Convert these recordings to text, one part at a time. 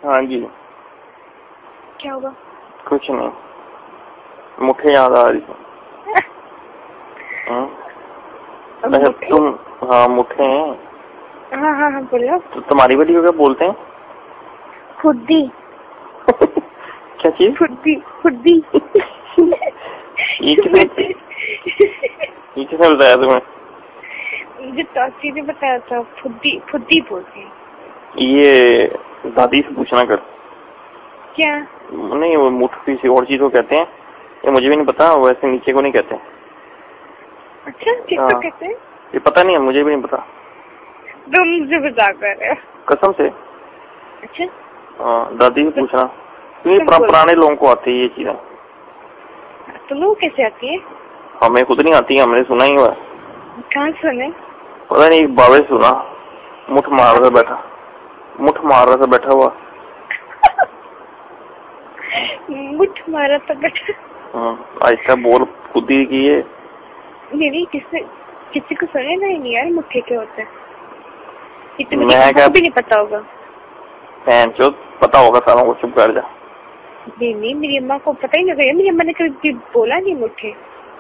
हाँ जी। क्या होगा? कुछ नहीं, मुठे याद आ रही थी। तुम? हाँ मुठे हैं। हाँ हाँ हाँ बोलो। तो तुम्हारी वाली को क्या बोलते हैं? खुद्दी। क्या चीज? खुद्दी खुद्दी। ये किसने बताया तुम्हें? मुझे चाची ने बताया था, खुद्दी खुद्दी बोलते हैं। ये दादी से पूछना कर। क्या? नहीं, वो मुठ किसी और चीज को कहते हैं, ये मुझे भी नहीं पता। वैसे नीचे को नहीं कहते। अच्छा, किसको कहते हैं? ये पता नहीं है, मुझे भी नहीं पता। तुम मुझे मजाक कर रहे हो? कसम से। अच्छा हाँ, दादी से पूछना, क्योंकि पुराने लोगों को आती है ये चीजें। तुम लोग कैसे आती है? हमें खुद नहीं आती है, हमने सुना ही हुआ। कहाँ सुने? पता नहीं, बाबे सुना, मुठ मार रहा बैठा, मुठ मार रहा था बैठा हुआ। मुठ मारा था बैठा। ऐसा बोल खुदी की है। नहीं, किसी को सुने नहीं यार, मुठ्ठे क्या होता है? मैं भी नहीं पता होगा। पता होगा सारों को, चुप कर जा। नहीं, मेरी अम्मा को पता ही नहीं होगा। मेरी अम्मा ने कभी बोला नहीं मुठ्ठे।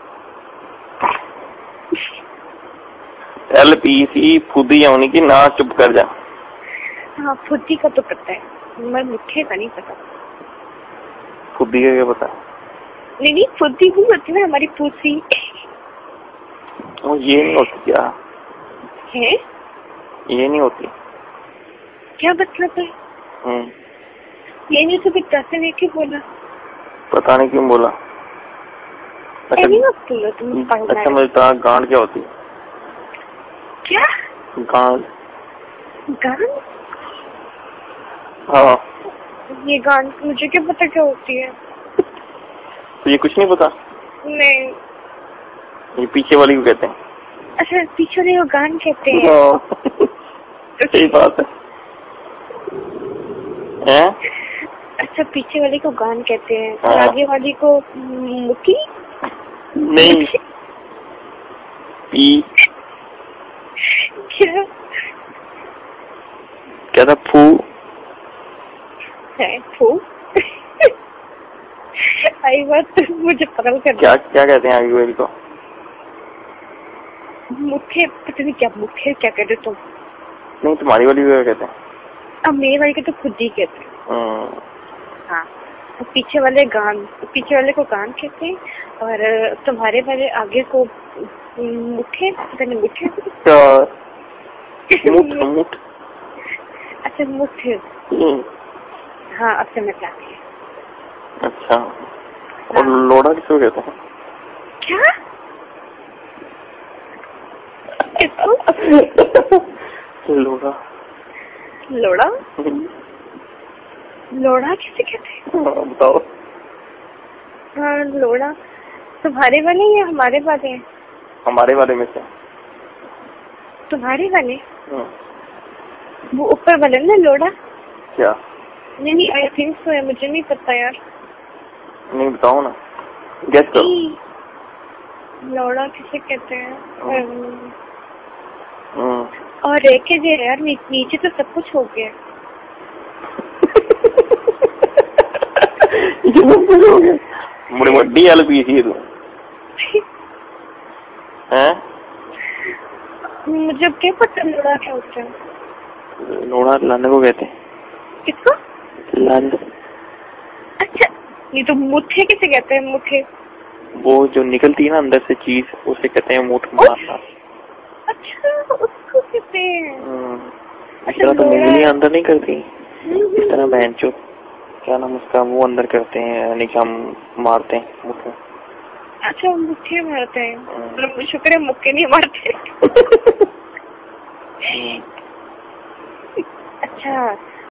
LPC फुदी होने की ना, चुप कर जा। हाँ, फुदी का तो पता है, मगर मुठ्ठे का नहीं पता। फुदी का क्या पता? नहीं, फुदी भी होती है हमारी पूसी। ये नहीं होती क्या है? ये नहीं होती। क्या मतलब है? ये नहीं तो चाचा ने क्यों बोला? पता नहीं क्यों बोला। अच्छा मुझे गांड क्या होती है? क्या गांड? गांड? हाँ, ये गांड मुझे क्या पता क्या होती है? तो ये कुछ नहीं पता? नहीं। ये पीछे वाली को कहते हैं। अच्छा, पीछे वाली को गांड कहते हैं। सही बात है। अच्छा, पीछे वाली को गांड कहते हैं और आगे वाली को मुट्ठी? नहीं, क्या था? फू है? फू? आई बात मुझे पकड़ कर। क्या कहते हैं आगे वाली को? मुठ्ठे? पता नहीं क्या मुठ्ठे क्या कहते तुम? नहीं, तुम्हारी वाली को क्या कहते हैं? अब मेरे वाली को तो खुद ही कहते हैं। हाँ, पीछे वाले को गान कहते हैं और तुम्हारे वाले आगे को मुठ्ठे। पता नहीं मुठ्ठे। मुठ। अच्छा, मुठ्ठे। हाँ, अब समझ आती है। अच्छा, और लोड़ा किसको कहते हैं? क्या? लोड़ा? लोड़ा? लोड़ा किसे कहते हैं? बताओ। हाँ, लोड़ा तुम्हारे वाले या हमारे वाले हैं? हमारे वाले में से। तुम्हारे वाले? वो ऊपर वाले ना, लोड़ा? क्या? नहीं, आई थिंक सो है, मुझे नहीं पता यार। नहीं, बताओ ना, गेस करो। लोड़ा किसे कहते हैं? और रह के दे यार, नीचे तो सब कुछ हो गया। बड़ी बड़ी LPC तू है। मुझे क्या पता लोड़ा क्या होता है? लोड़ा लाने को कहते हैं। किसको? लाने। अच्छा, ये तो मुठ्ठे किसे कहते हैं? मुठ्ठे वो जो निकलती है ना अंदर से चीज, उसे कहते हैं मुठ मारना। अच्छा, उसको कहते हैं। अच्छा, तो मुंगली अंदर नहीं करती इस तरह बहन चो, क्या नाम उसका, वो अंदर करते हैं, यानी कि हम मारते हैं मुठ्ठे। अच्छा, मुठ्ठे मारते हैं। शुक्र है मुक्के नहीं मारते। अच्छा,